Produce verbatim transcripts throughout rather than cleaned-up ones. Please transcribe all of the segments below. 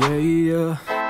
Yeah, yeah.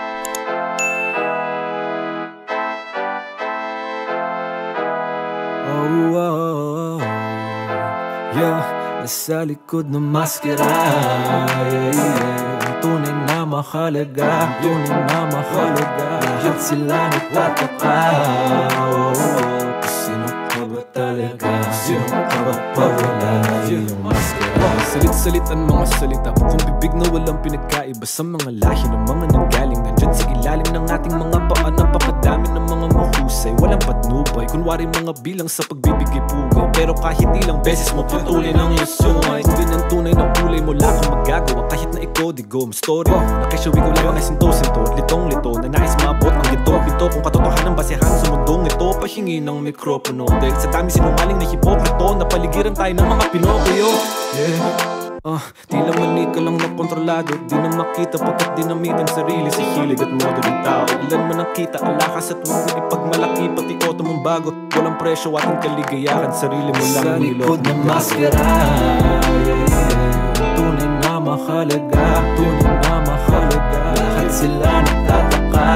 Oh, oh, oh. Yeah, nasa likod ng maskara. Yeah, yeah. Ang tunay na mahalaga, tunay na mahalaga. Lahat sila nagtataka. Oh, oh. Sino ka ba talaga? Sino ka ba pag wala na yung maskara? Salit-salitan mga salita, kung bibig na walang pinagkaiba sa mga lahi ng mga nanggaling. Nandyan sa ilalim ng ating mga paa, napakadami ng mga mahusay, walang patnubay, kunwari mga bilang sa pagbibigay pugay. Pero kahit ilang beses mo putulin ang iyong sungay, hindi ng tunay na kulay mo lang kang magagawa. Kahit na ikaw di go, story nakisyawi ko lang ay sinto-sinto, litong-lito na nais maabot ang gito-bito. Kung katotohanan basehan sa mundong ito, pahingi ng mikropono. Dahil sa dami sinungaling na hipokrito, napaligiran tayo ng mga Pinocchio. Yeah. Uh, tila mani ka lang na kontrolado, di na makita pagkat dinamitan sarili sa hilig at modo ng tao. Ilan man ang kita, alakas at huwag ipagmalaki, pati koto mong bago. Walang presyo ating kaligayahan, sarili mo lang. Sa likod ng maskara, tunay na mahalaga, tunay na mahalaga. Lahat sila nagtataka.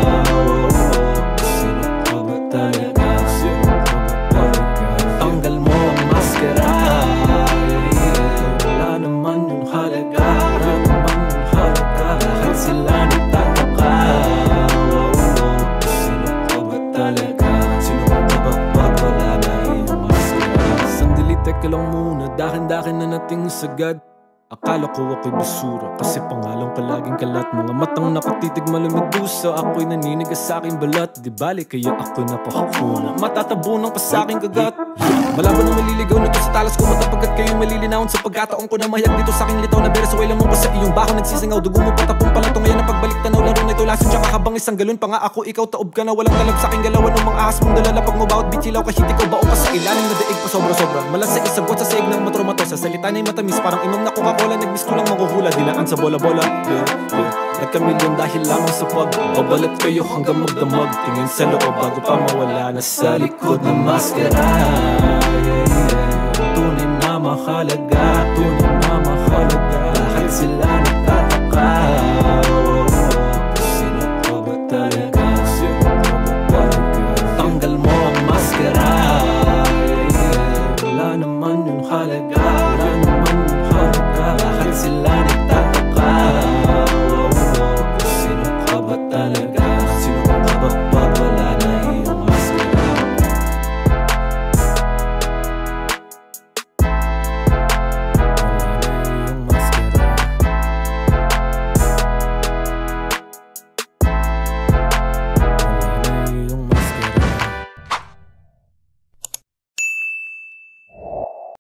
Sino ka ba talaga? Sino ka ba talaga? Tanggal mo ang maskara. Teka lang muna, dakin-dakin na nating sagad. Akala ko ako'y basura, kasi pangalan ka laging kalat. Mga matang nakatitig malumidusa, ako'y naninigas sa aking balat. Di bali kaya ako'y napakakuna, matatabunan pa sa aking kagat. Malabo na maliligaw na to sa talas ko mata, pagkat kayo'y malilinawon sa pagkataon ko na mahayag dito sa aking litaw na beres. So ilang mo pa sa iyong baho nagsisingaw, dugo mo patapong pala to. Ngayon na pagbalik tanaw, laro na ito lason, tsaka habang isang galon pa nga ako. Ikaw taob ka na, walang talab sa aking galawan ng mga ahas mong dalalapag mo. Bawat bitsilaw kahit ikaw baong ka sa ilalim na daig pa sobra-sobra. Malas sa isagwat sa saig ng matromato, sa salita na'y matamis parang inom na Coca-Cola. Nagmiss ko lang makuhula, dilaan sa bola-bola. Yeah, yeah. Nagkamilyon dahil lamang sa pag babalat kayo hanggang magdamag. Tingin sa loob bago pa mawala. Nasa likod ng maskara, yeah, yeah. Tunay na mahalaga, tunay na mahalaga.